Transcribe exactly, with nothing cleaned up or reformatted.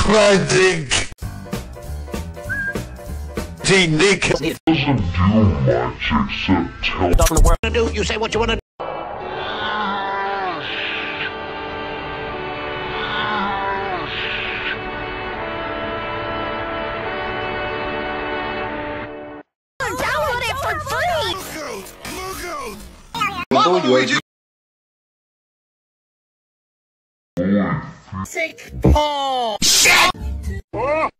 I think T. Nick doesn't do much except tell the world to do. You say what you want to do. Download it for free! Look out! Sick Paul! Shit!